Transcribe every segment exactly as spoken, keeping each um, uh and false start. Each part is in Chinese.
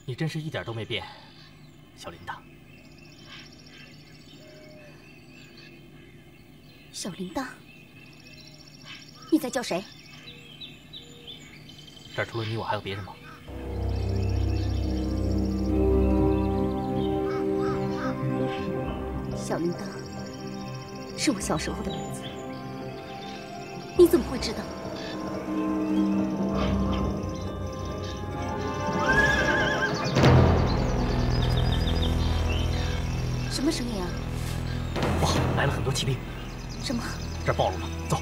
你真是一点都没变，小铃铛。 小铃铛，你在叫谁？ 这儿除了你，我还有别人吗？ 小铃铛，是我小时候的名字。你怎么会知道？什么声音啊？ 哇，来了很多骑兵。 什么？ 这儿暴露了，走。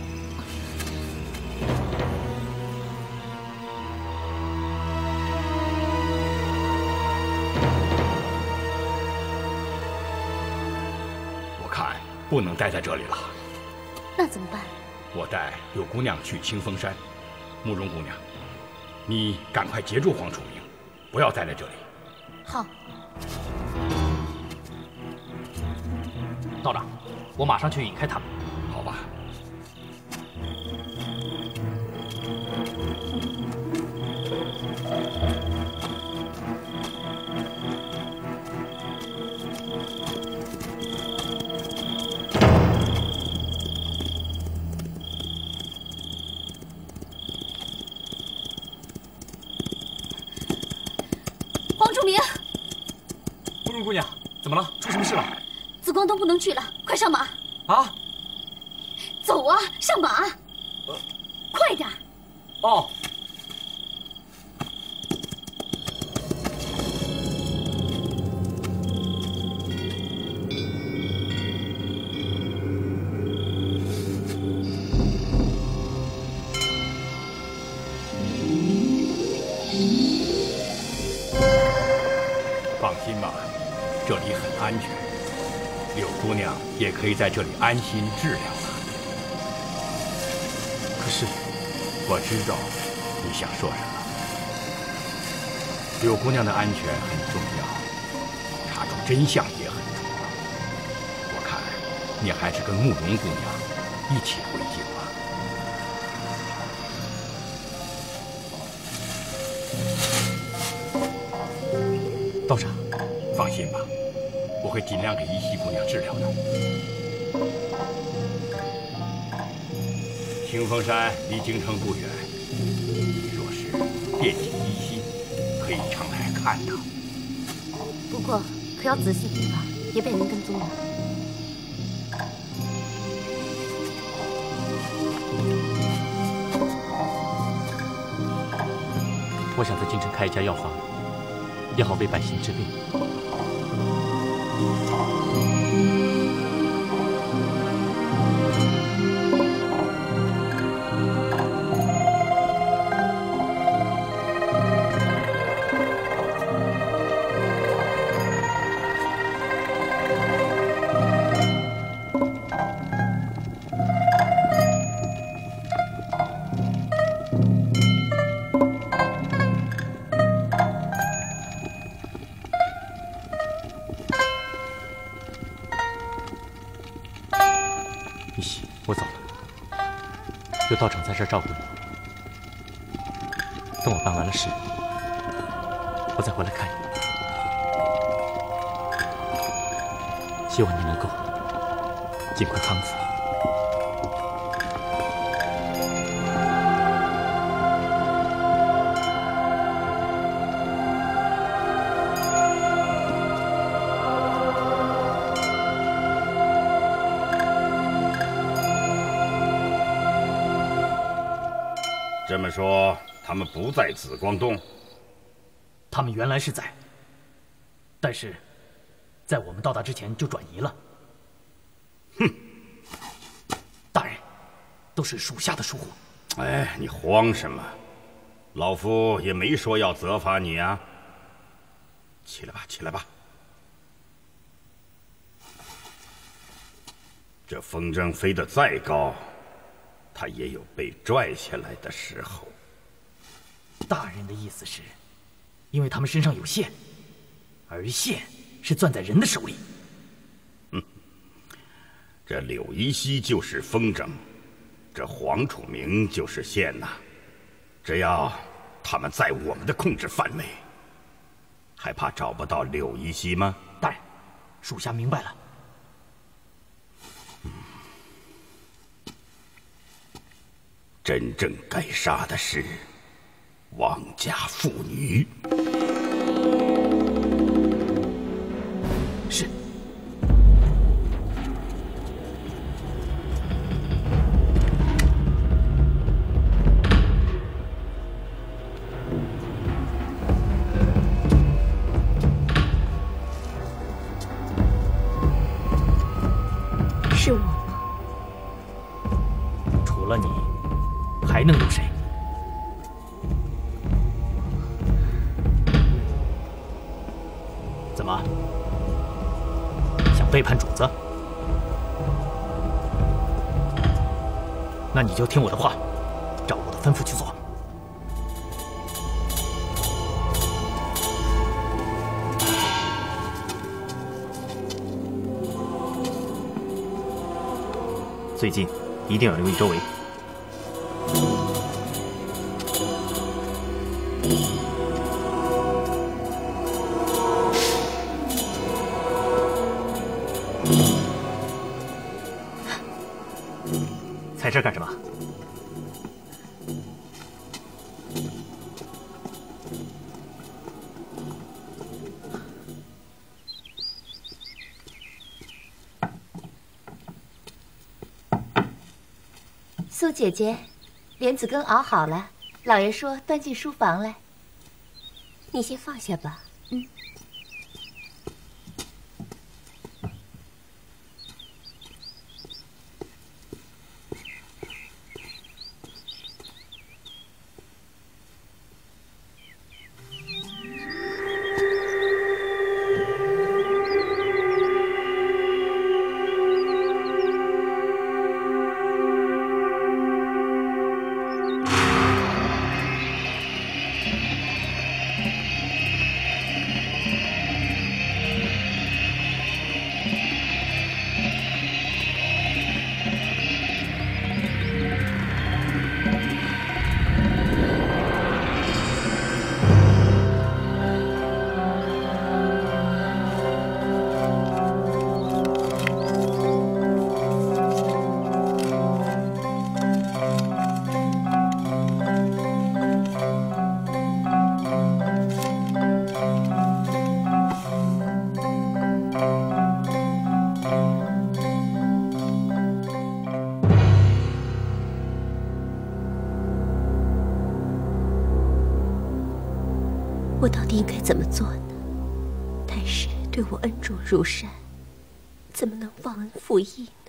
我看不能待在这里了。 那怎么办？ 我带柳姑娘去清风山。慕容姑娘，你赶快截住黄楚明，不要待在这里。 好。 道长，我马上去引开他们。 好吧。 黄楚明， 慕容姑娘，怎么了？出什么事了？ 紫光东不能去了，快上马！ 啊！ 走啊，上马！ 呃、 快点！ 哦。 放心吧，这里很安全。柳姑娘也可以在这里安心治疗了。可是，我知道你想说什么。柳姑娘的安全很重要，查出真相也很重要。我看你还是跟慕容姑娘一起回京吧。 道长， 放心吧。我会尽量给依稀姑娘治疗的。清风山离京城不远，你若是惦记依稀，可以常来看她。 不过可要仔细提防，别被人跟踪了。 我想在京城开一家药房，也好为百姓治病。有道长在这儿照顾你，等我办完了事，我再回来看你。希望你能够尽快康复。 这么说，他们不在紫光洞？ 他们原来是在，但是，在我们到达之前就转移了。 哼！ 大人，都是属下的疏忽。 哎，你慌什么？老夫也没说要责罚你啊。起来吧，起来吧。这风筝飞得再高，他也有被拽下来的时候。 大人的意思是，因为他们身上有线，而线是攥在人的手里。 嗯，这柳依稀就是风筝，这黄楚明就是线呐。只要他们在我们的控制范围， 还怕找不到柳依稀吗？ 大人，属下明白了。 嗯，真正该杀的是王家妇女。 是。 是我吗？ 除了你，还能有谁？怎么？想背叛主子？那你就听我的话，照我的吩咐去做。最近一定要留意周围。在这儿干什么？ 苏姐姐，莲子羹熬好了，老爷说端进书房来。 你先放下吧。 嗯。 我到底应该怎么做呢？太师对我恩重如山，怎么能忘恩负义呢？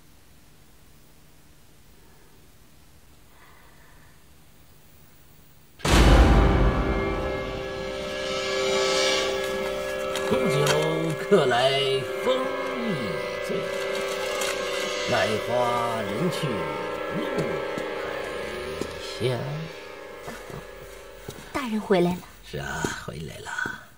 空酒客来风亦醉，奈花人去路还乡。 大人回来了。 是啊，回来了。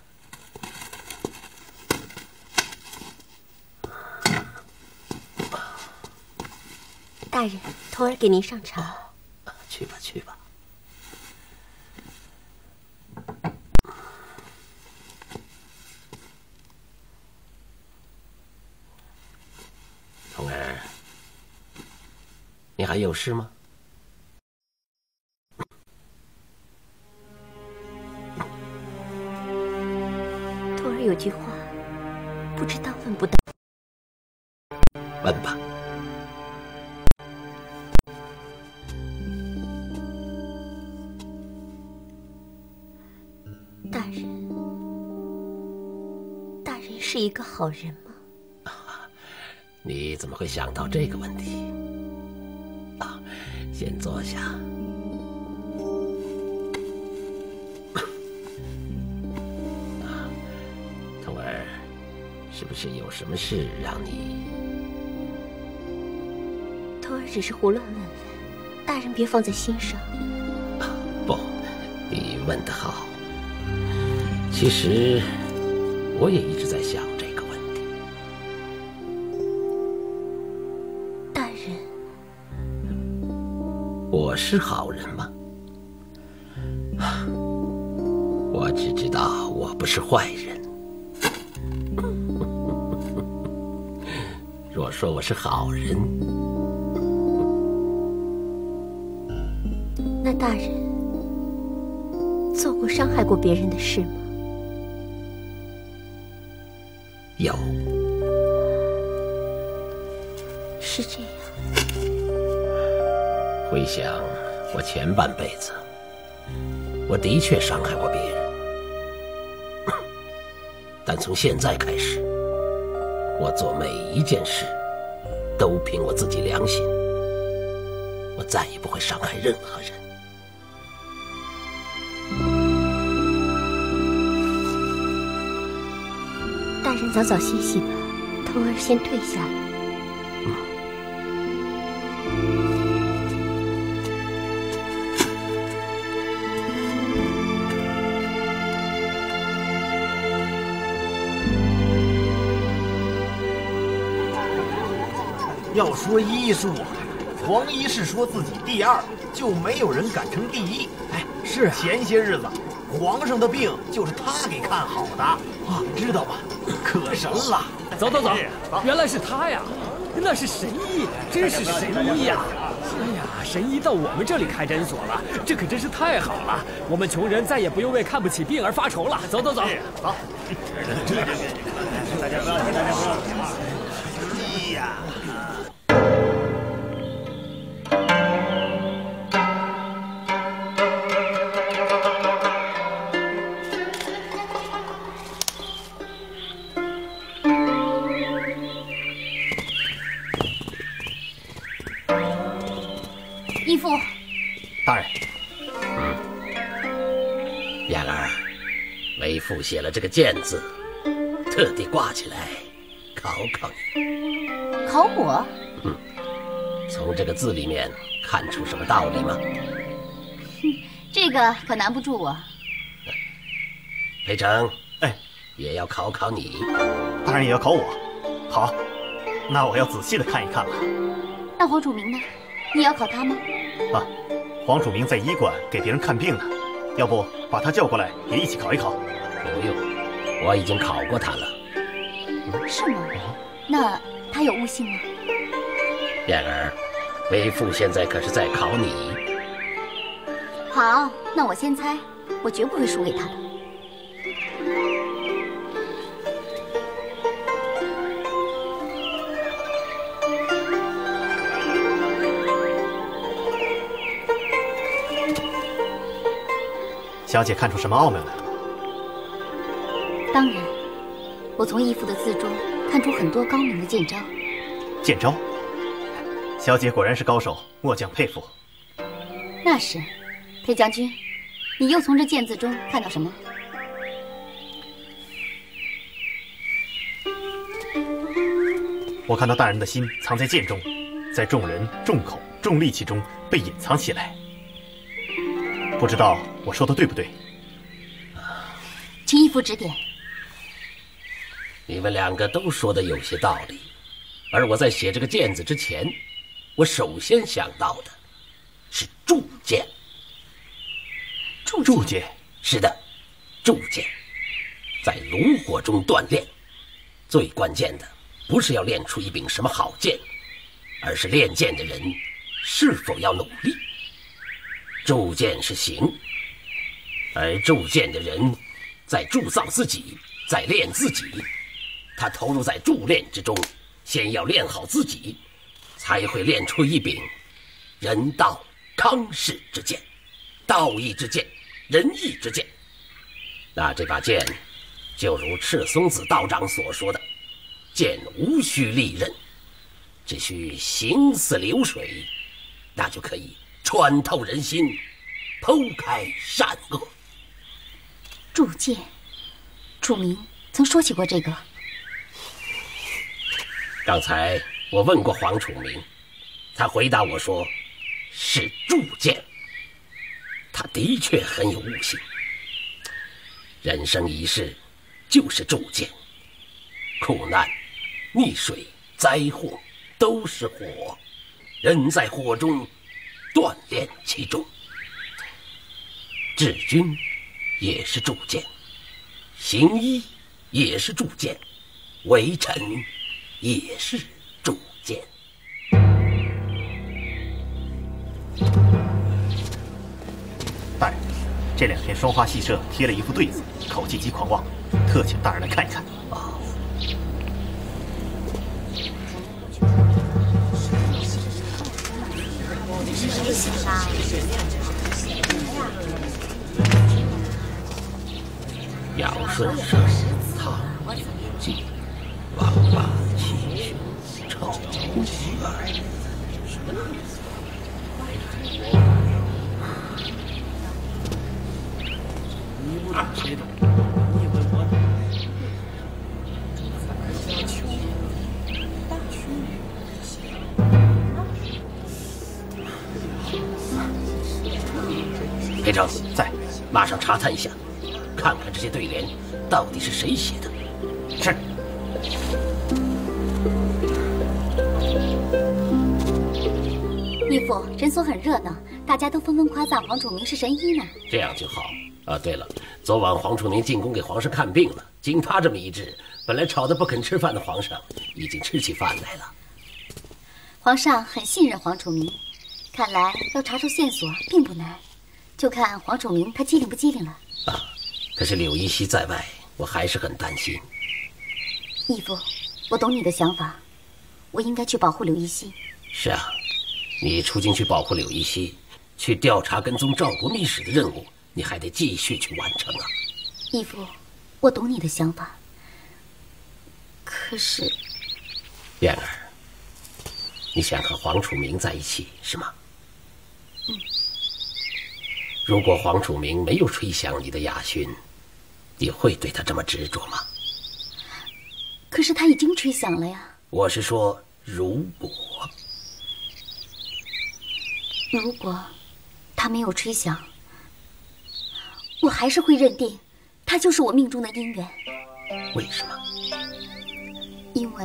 大人，童儿给您上茶。 哦，去吧，去吧。童儿，你还有事吗？ 有句话，不知道问不到。 问吧。 大人，大人是一个好人吗？ 你怎么会想到这个问题？啊，先坐下。是不是有什么事让你？ 童儿只是胡乱问问，大人别放在心上。 啊、不，你问得好。其实我也一直在想这个问题。 大人， 我是好人吗？ 我只知道我不是坏人。若说我是好人， 那大人做过伤害过别人的事吗？ 有。 是这样。 回想我前半辈子，我的确伤害过别人，但从现在开始，我做每一件事都凭我自己良心，我再也不会伤害任何人。 大人早早歇息吧，童儿先退下了。 要说医术啊，黄医师说自己第二，就没有人敢称第一。 哎，是啊， 前些日子皇上的病就是他给看好的啊，知道吧？可神了！ 走走走，原来是他呀，那是神医，真是神医呀！哎呀，神医到我们这里开诊所了，这可真是太好了，我们穷人再也不用为看不起病而发愁了。走走走， 好。大家不要停，大家不要停啊！医呀！ 义父， 大人， 嗯，燕儿，为父写了这个剑字，特地挂起来考考你。 考我？ 嗯，从这个字里面看出什么道理吗？ 哼，这个可难不住我。 裴成， 哎， 也要考考你。 大人也要考我？好，那我要仔细的看一看了。 那黄楚明呢？你要考他吗？ 啊，黄楚明在医馆给别人看病呢，要不把他叫过来也一起考一考？ 不用，我已经考过他了。 是吗？那他有悟性吗？ 燕儿，为父现在可是在考你。 好，那我先猜，我绝不会输给他的。 小姐看出什么奥妙来？ 当然，我从义父的字中看出很多高明的剑招。 剑招？小姐果然是高手，末将佩服。 那是，裴将军，你又从这剑字中看到什么？ 我看到大人的心藏在剑中，在众人、众口、众力气中被隐藏起来。不知道我说的对不对？ 请义父指点。 你们两个都说的有些道理，而我在写这个剑字之前，我首先想到的是铸剑。 铸铸剑？ 是的，铸剑，在炉火中锻炼。最关键的不是要练出一柄什么好剑，而是练剑的人是否要努力。铸剑是行，而铸剑的人在铸造自己，在练自己。他投入在铸炼之中，先要练好自己，才会练出一柄人道康氏之剑，道义之剑，仁义之剑。那这把剑就如赤松子道长所说的，剑无需利刃，只需行似流水，那就可以穿透人心，剖开善恶。 铸剑，楚明曾说起过这个。 刚才我问过黄楚明，他回答我说是铸剑。他的确很有悟性。人生一世就是铸剑，苦难、溺水、灾祸都是火，人在火中锻炼其中。治军也是铸剑，行医也是铸剑，为臣也是铸剑。 大人，这两天双花戏社贴了一副对子，口气极狂妄，特请大人来看一看。 啊。尧舜盛，唐晋，王八七雄，丑二。裴成在， 马上查探一下，看看这些对联到底是谁写的。 是。 义父，诊所很热闹，大家都纷纷夸赞黄楚明是神医呢。 这样就好。啊，对了，昨晚黄楚明进宫给皇上看病了，经他这么一治，本来吵得不肯吃饭的皇上，已经吃起饭来了。 皇上很信任黄楚明，看来要查出线索并不难，就看黄楚明他机灵不机灵了。 啊，可是柳依稀在外，我还是很担心。 义父，我懂你的想法，我应该去保护柳依稀。 是啊，你出京去保护柳依稀，去调查跟踪赵国密使的任务，你还得继续去完成啊。 义父，我懂你的想法，可是， 燕儿，你想和黄楚明在一起是吗？ 嗯。 如果黄楚明没有吹响你的雅勋，你会对他这么执着吗？ 可是他已经吹响了呀。 我是说，如果， 如果他没有吹响，我还是会认定他就是我命中的姻缘。 为什么？ 因为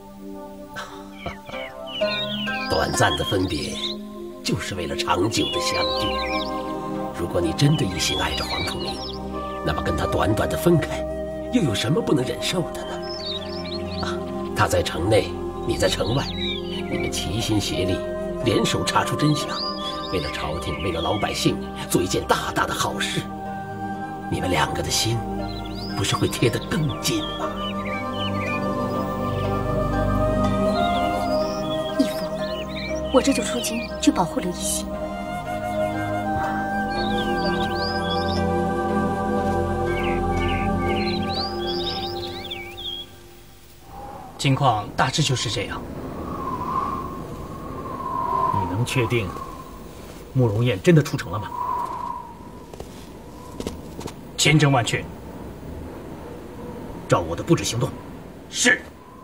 短暂的分别，就是为了长久的相聚。如果你真的一心爱着黄楚明，那么跟他短短的分开，又有什么不能忍受的呢？啊，他在城内，你在城外，你们齐心协力，联手查出真相，为了朝廷，为了老百姓，做一件大大的好事。你们两个的心，不是会贴得更近吗？ 义父，我这就出京去保护柳依稀。 情况大致就是这样。 你能确定慕容燕真的出城了吗？ 千真万确。 照我的布置行动。 是。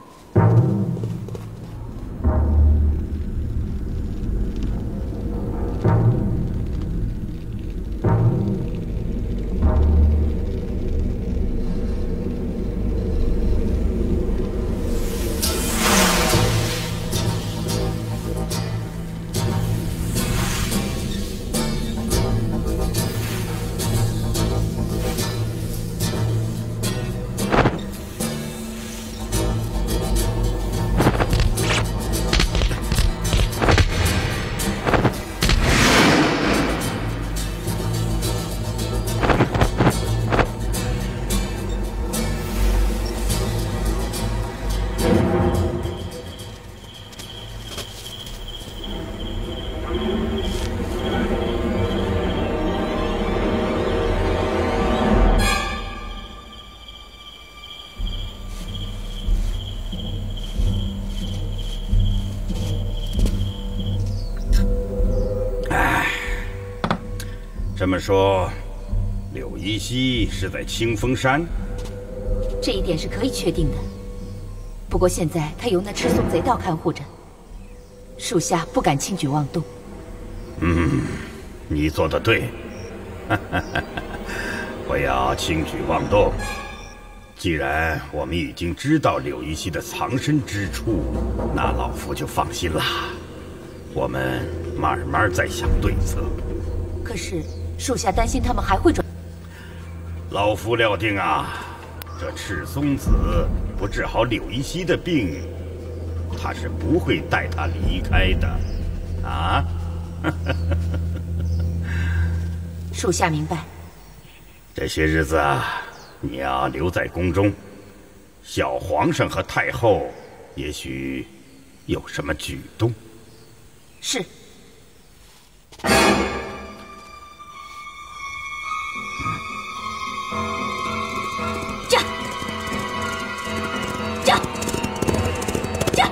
这么说，柳依稀是在清风山？ 这一点是可以确定的。不过现在他由那赤松贼盗看护着，属下不敢轻举妄动。 嗯，你做得对。不要轻举妄动。既然我们已经知道柳依稀的藏身之处，那老夫就放心啦。我们慢慢再想对策。 可是属下担心他们还会转。 老夫料定啊，这赤松子不治好柳依稀的病，他是不会带她离开的，啊？ 属下明白。 这些日子啊，你要留在宫中，小皇上和太后也许有什么举动。 是。驾！驾！驾！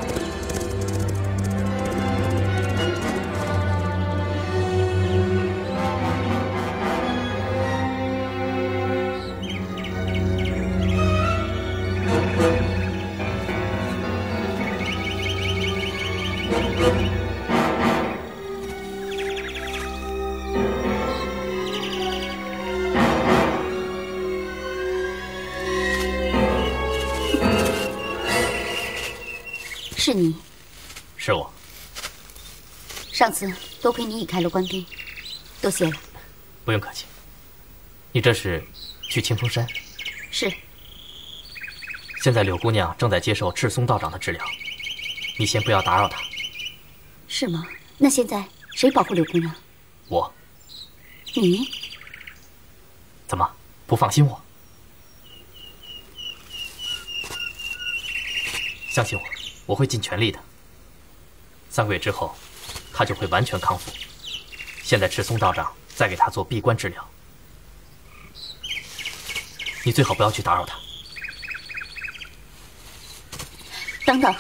是你， 是我。 上次多亏你已开了官兵，多谢了。 不用客气。你这是去清风山？ 是。 现在柳姑娘正在接受赤松道长的治疗，你先不要打扰她。 是吗？那现在谁保护柳姑娘？ 我。 你？ 怎么不放心我？相信我，我会尽全力的。三个月之后，她就会完全康复。现在赤松道长在给她做闭关治疗，你最好不要去打扰她。 等等，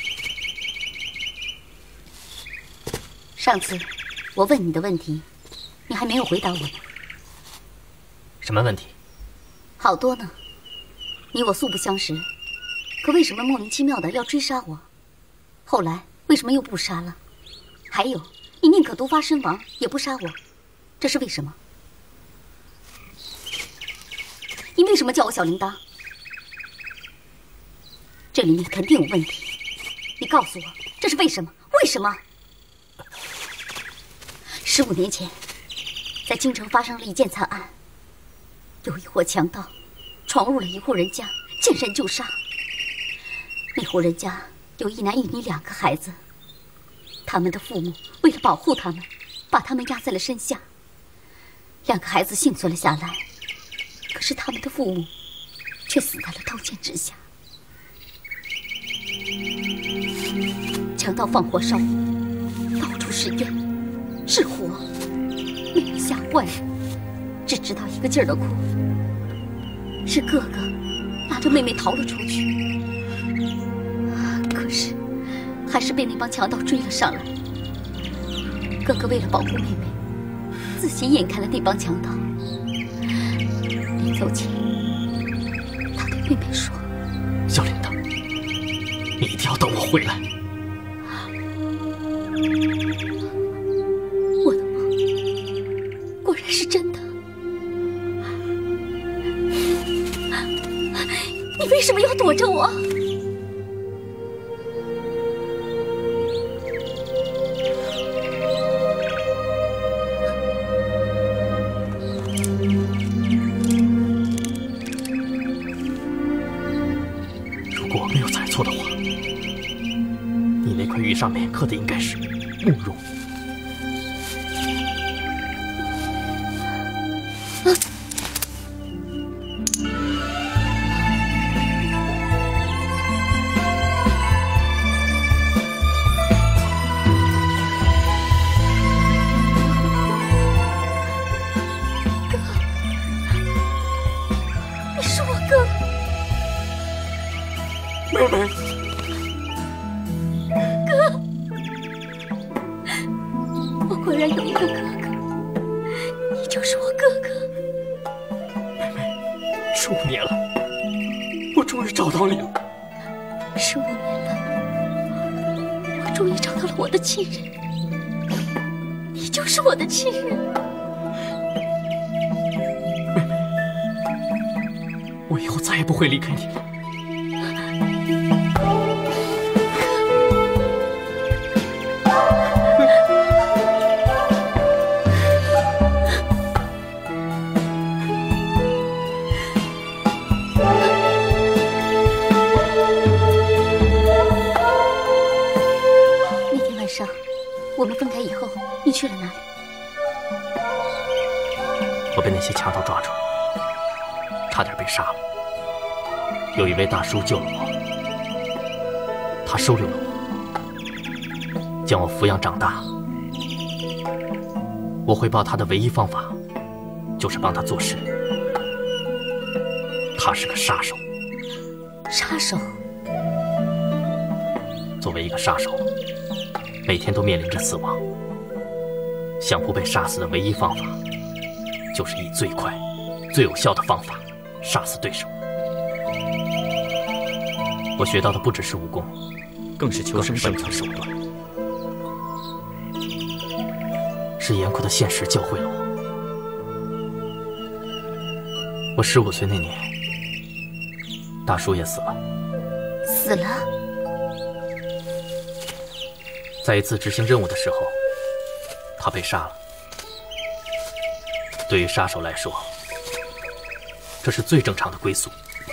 上次我问你的问题，你还没有回答我呢。 什么问题？ 好多呢。你我素不相识，可为什么莫名其妙的要追杀我？后来为什么又不杀了？还有，你宁可毒发身亡也不杀我，这是为什么？你为什么叫我小铃铛？这里面肯定有问题，你告诉我这是为什么？为什么？十五年前，在京城发生了一件惨案，有一伙强盗闯入了一户人家，见人就杀。那户人家有一男一女两个孩子，他们的父母为了保护他们，把他们压在了身下。两个孩子幸存了下来，可是他们的父母却死在了刀剑之下。强盗放火烧屋，到处是烟是火，妹妹吓坏了，只知道一个劲儿的哭。是哥哥拉着妹妹逃了出去，可是还是被那帮强盗追了上来。哥哥为了保护妹妹，自己引开了那帮强盗。临走前，他对妹妹说：“ 小铃铛，你一定要等我回来。” 我的梦果然是真的。你为什么要躲着我？ 如果我没有猜错的话，你那块玉上面刻的应该是慕容。亲人，你就是我的亲人。 妹妹，我以后再也不会离开你了。 去了哪里？ 我被那些强盗抓住，差点被杀了。有一位大叔救了我，他收留了我，将我抚养长大。我回报他的唯一方法，就是帮他做事。他是个杀手。 杀手？ 作为一个杀手，每天都面临着死亡。想不被杀死的唯一方法，就是以最快、最有效的方法杀死对手。我学到的不只是武功， 更是求生本的手段。是严酷的现实教会了我。我十五岁那年，大叔也死了。 死了？ 在一次执行任务的时候，他被杀了。对于杀手来说，这是最正常的归宿。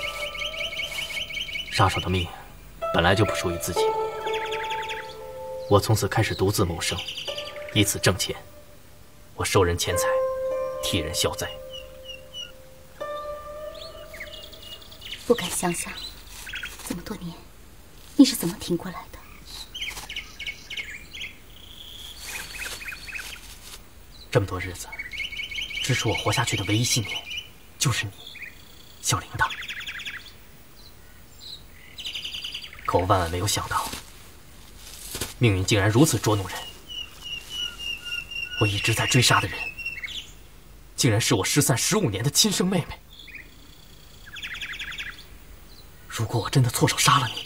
杀手的命本来就不属于自己。我从此开始独自谋生，以此挣钱。我收人钱财，替人消灾。 不敢想象，这么多年，你是怎么挺过来的？ 这么多日子，支持我活下去的唯一信念，就是你，小铃铛。可我万万没有想到，命运竟然如此捉弄人。我一直在追杀的人，竟然是我失散十五年的亲生妹妹。如果我真的错手杀了你，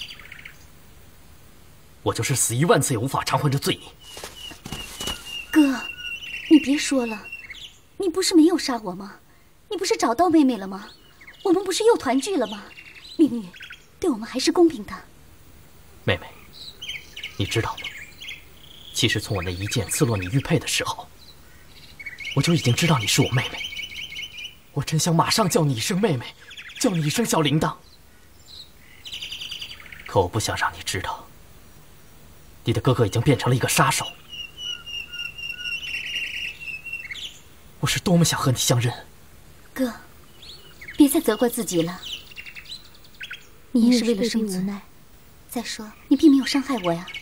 我就是死一万次也无法偿还这罪孽。 哥，你别说了，你不是没有杀我吗？你不是找到妹妹了吗？我们不是又团聚了吗？命运对我们还是公平的。 妹妹，你知道吗？其实从我那一剑刺落你玉佩的时候，我就已经知道你是我妹妹。我真想马上叫你一声妹妹，叫你一声小铃铛。可我不想让你知道，你的哥哥已经变成了一个杀手。我是多么想和你相认。 哥，别再责怪自己了。你也是为了生存。再说，你并没有伤害我呀。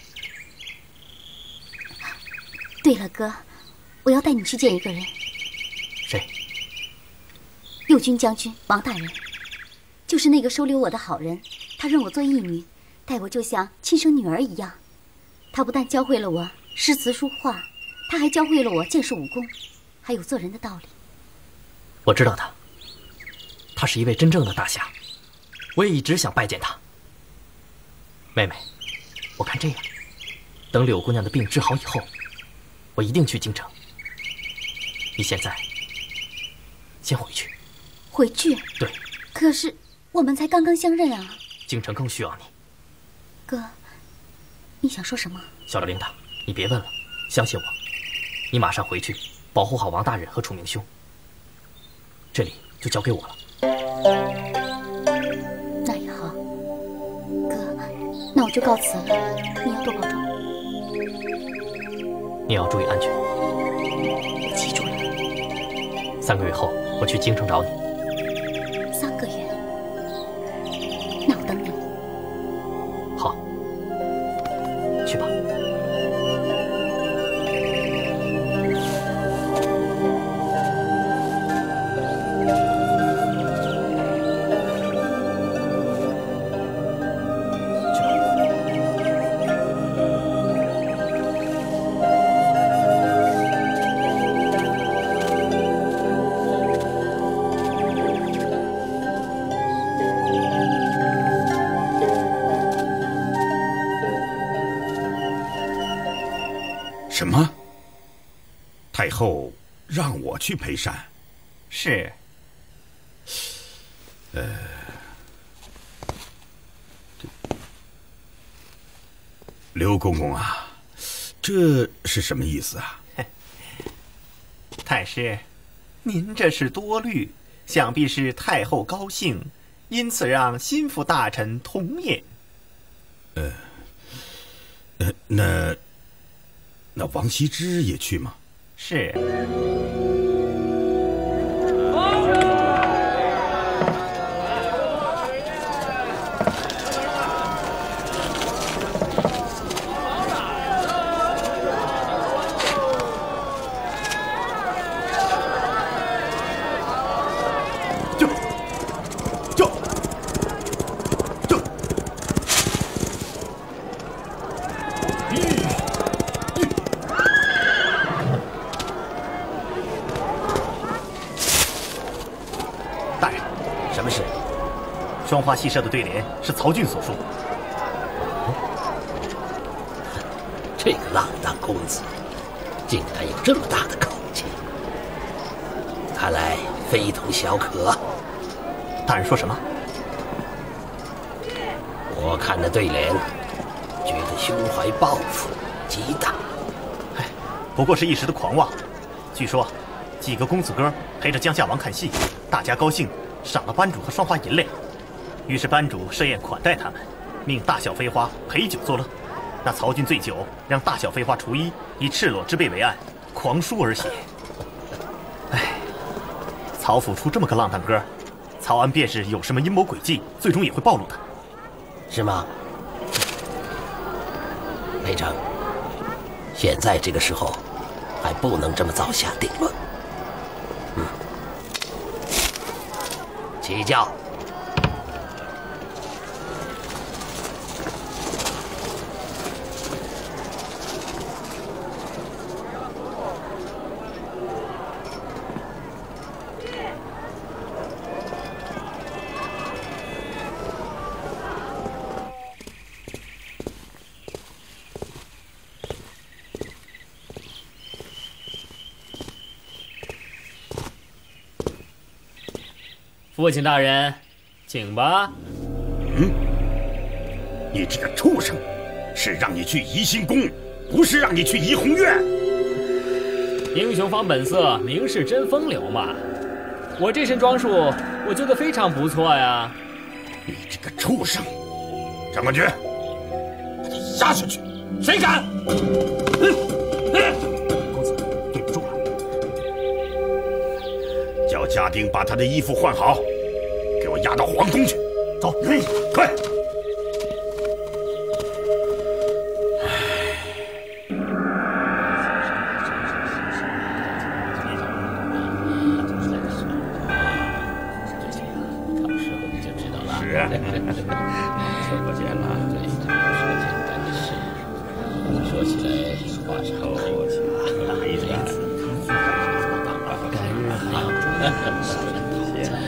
对了，哥，我要带你去见一个人。 谁？ 右军将军王大人，就是那个收留我的好人。他认我做义女，待我就像亲生女儿一样。他不但教会了我诗词书画，他还教会了我剑术武功，还有做人的道理。 我知道他，他是一位真正的大侠，我也一直想拜见他。妹妹，我看这样，等柳姑娘的病治好以后，我一定去京城。你现在先回去。 回去？ 对。 可是我们才刚刚相认啊。 京城更需要你。 哥，你想说什么？ 小铃铛，你别问了，相信我，你马上回去，保护好王大人和楚明兄。这里就交给我了。 那也好，哥，那我就告辞了，你要多保重。 你要注意安全。 我记住了。 三个月后，我去京城找你。 三个月？那我等你。 好，去吧。 什么？太后让我去陪善？ 是。 呃，刘公公啊，这是什么意思啊？ 太师，您这是多虑，想必是太后高兴，因此让心腹大臣同也。 呃，呃，那。那王羲之也去吗？ 是。双花戏社的对联是曹俊所述。 这个浪荡公子，竟然有这么大的口气，看来非同小可。 大人说什么？ 我看那对联，觉得胸怀抱负极大。 哎，不过是一时的狂妄。据说，几个公子哥陪着江夏王看戏，大家高兴，赏了班主和双花银两。于是班主设宴款待他们，命大小飞花陪酒作乐。那曹俊醉酒，让大小飞花除衣，以赤裸之辈为案，狂书而写。唉，曹府出这么个浪荡哥，曹安便是有什么阴谋诡计，最终也会暴露的。 是吗？裴成，现在这个时候，还不能这么早下定论。嗯，起轿。 父亲大人，请吧。 嗯，你这个畜生，是让你去怡心宫，不是让你去怡红院。 英雄防本色，名士真风流嘛。我这身装束，我觉得非常不错呀。 你这个畜生，长官爵，把他押下去！谁敢？嗯嗯， 公子，对不住了。 叫家丁把他的衣服换好，给我押到皇宫去。走，嗯，快！是啊，说不见了，对，说简单的事，说起来话是好说啊，没意思。改日好，谢谢。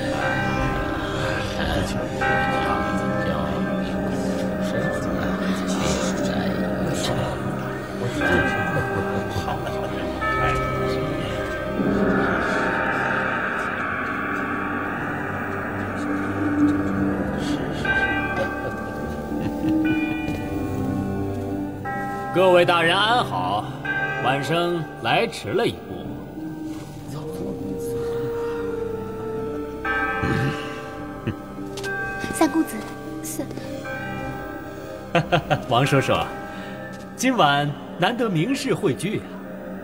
各位大人安好，晚生来迟了一步。 三公子，三…… 王叔叔，今晚难得名士汇聚啊。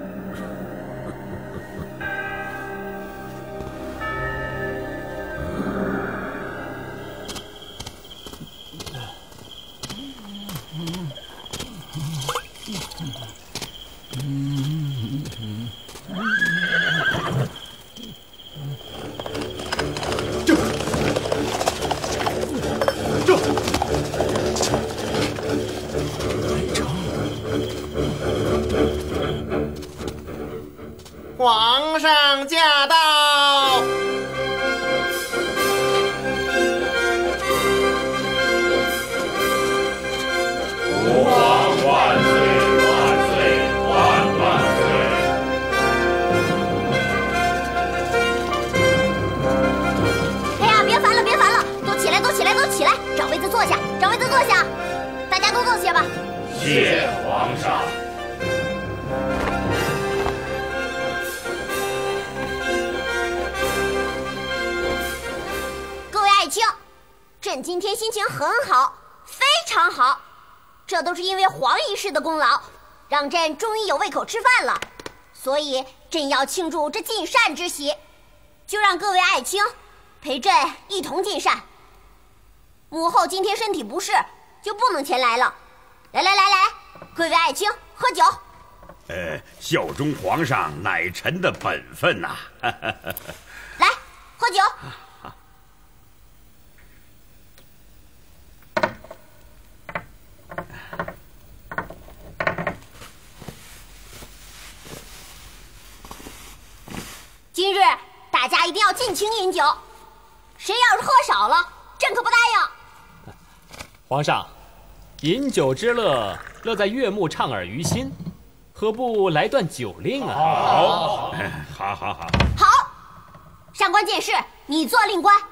皇上驾到！ 吾皇万岁万岁万万岁！ 哎呀，别烦了，别烦了，都起来，都起来，都起来，找位子坐下，找位子坐下，大家都坐下吧。 谢皇上。 朕今天心情很好，非常好，这都是因为黄医师的功劳，让朕终于有胃口吃饭了。 所以朕要庆祝这进膳之喜，就让各位爱卿陪朕一同进膳。母后今天身体不适，就不能前来了。来来来来，各位爱卿喝酒。 呃，效忠皇上乃臣的本分呐、啊。 来，喝酒。今日大家一定要尽情饮酒，谁要是喝少了，朕可不答应。 皇上，饮酒之乐，乐在悦目畅耳于心，何不来段酒令啊？ 好，好，好，好。 好，上官剑士，你做令官。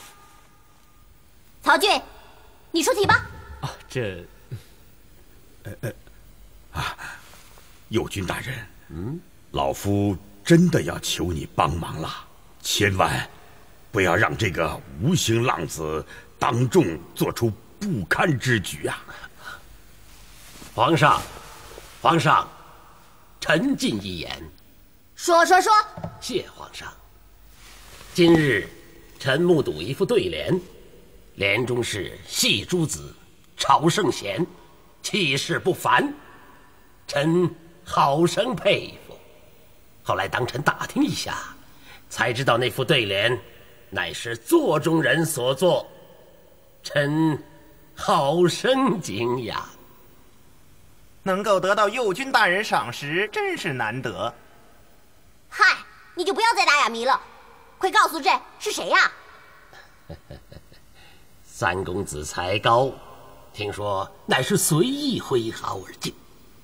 曹俊，你出题吧。 啊，这， 呃呃，啊，右军大人，嗯，老夫真的要求你帮忙了，千万不要让这个无形浪子当众做出不堪之举啊！ 皇上，皇上，臣进一言。 说说说。 谢皇上。今日臣目睹一副对联，联中是戏诸子，朝圣贤，气势不凡，臣好生佩服。后来当臣打听一下，才知道那副对联乃是座中人所作，臣好生惊讶。 能够得到右军大人赏识，真是难得。 嗨，你就不要再打哑谜了，快告诉朕是谁呀、 啊？三公子才高，听说乃是随意挥毫而进，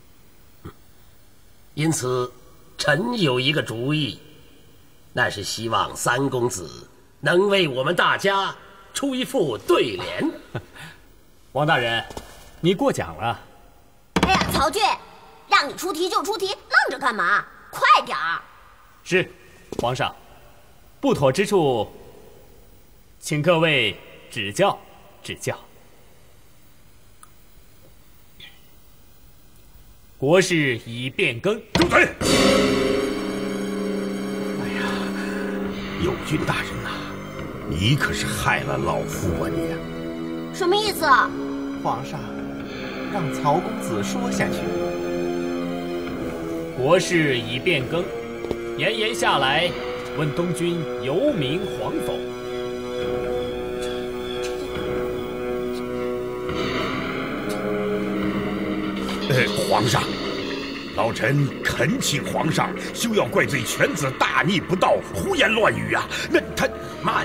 因此臣有一个主意，那是希望三公子能为我们大家出一副对联。 王大人，你过奖了。 哎呀，曹俊，让你出题就出题，愣着干嘛？快点儿！ 是，皇上，不妥之处，请各位指教指教。国事已变更。 住嘴！哎呀，右军大人呐、啊，你可是害了老夫啊你！ 什么意思啊？ 皇上，让曹公子说下去。 国事已变更，言言下来，问东君有明皇否？ 呃，皇上，老臣恳请皇上休要怪罪犬子大逆不道、胡言乱语啊！那他慢，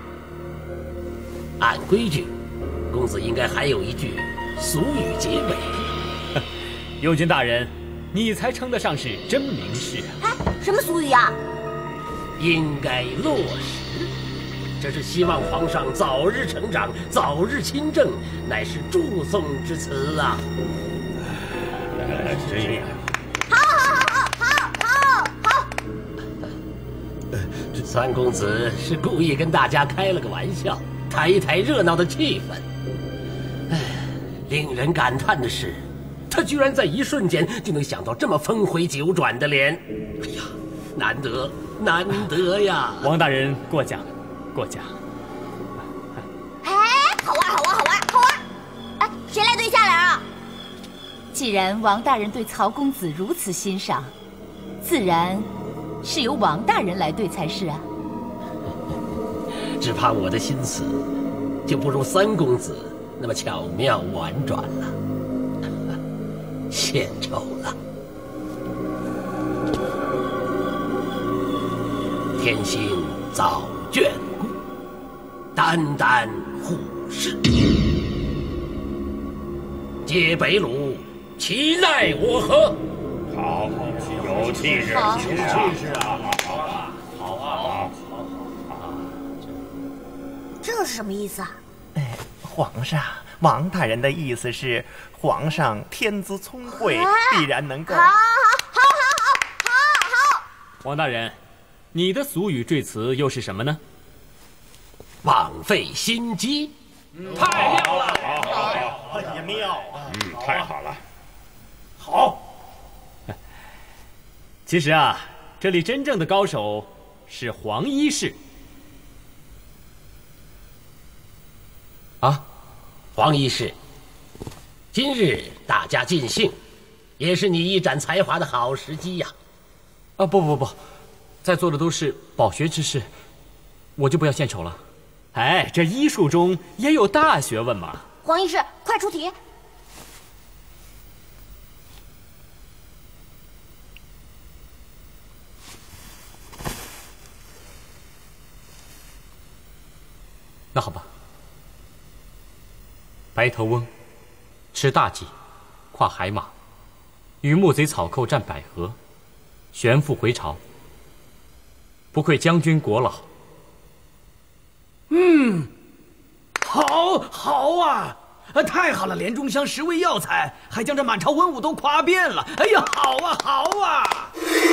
按规矩，公子应该还有一句俗语结尾。 右军大人，你才称得上是真名士啊！ 哎，什么俗语啊？ 应该落实。这是希望皇上早日成长，早日亲政，乃是祝颂之词啊！ 这样， 好，好，好，好，好，好。 这三公子是故意跟大家开了个玩笑，抬一抬热闹的气氛。唉，令人感叹的是，他居然在一瞬间就能想到这么峰回九转的联。哎呀，难得，难得呀！ 王大人过奖，过奖。 哎，好玩，好玩，好玩，好玩！哎，谁来对下联啊？ 既然王大人对曹公子如此欣赏，自然是由王大人来对才是啊。 只怕我的心思就不如三公子那么巧妙婉转了，献丑了。天心早眷顾，眈眈虎视，皆北鲁。其奈我何？ 好，有气势， 有气势啊！好啊，好啊，好啊！ 这是什么意思啊？ 哎，皇上，王大人的意思是，皇上天资聪慧，必然能够。 好，好，好，好，好，好。 王大人，你的俗语赘词又是什么呢？ 枉费心机。 嗯、 太妙了！ 好好好， 也、哎、妙。 嗯，太好了。好， 其实啊，这里真正的高手是黄医师。 啊，黄医师，今日大家尽兴，也是你一展才华的好时机呀。 啊，不不不，在座的都是饱学之士，我就不要献丑了。哎，这医术中也有大学问嘛。 黄医师，快出题！ 那好吧。白头翁，持大戟，跨海马，与木贼草寇战百合，旋复回朝。不愧将军国老。 嗯，好，好啊！太好了，连中香十味药材，还将这满朝文武都夸遍了。哎呀，好啊，好啊！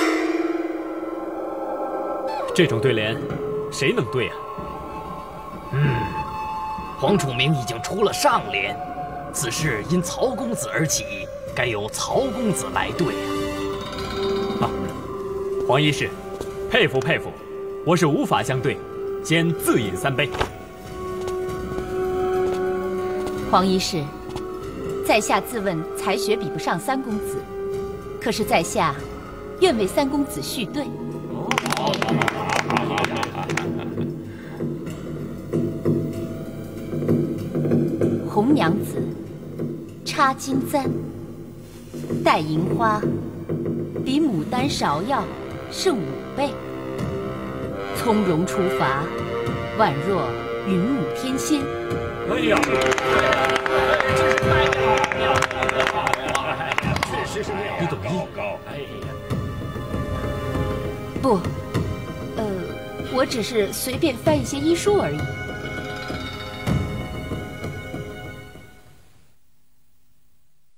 这种对联，谁能对啊？ 嗯，黄楚明已经出了上联，此事因曹公子而起，该由曹公子来对啊。 啊，黄医师，佩服佩服，我是无法相对，先自饮三杯。 黄医师，在下自问才学比不上三公子，可是在下愿为三公子续对。红娘子，插金簪，戴银花，比牡丹芍药胜五倍。从容出伐，宛若云母天仙。 哎呀，真是太妙了！确实是妙。 你懂医？ 哎呀， 不，呃，我只是随便翻一些医书而已。